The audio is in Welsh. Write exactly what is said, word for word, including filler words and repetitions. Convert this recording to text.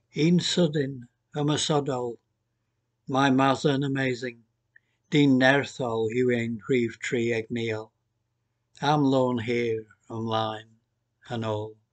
Un sydyn ymysodol, mae Mazza yn amazing. Dyn nerthol yw ein rhif tri egniol. Am lôn hir ymlaen yn ôl.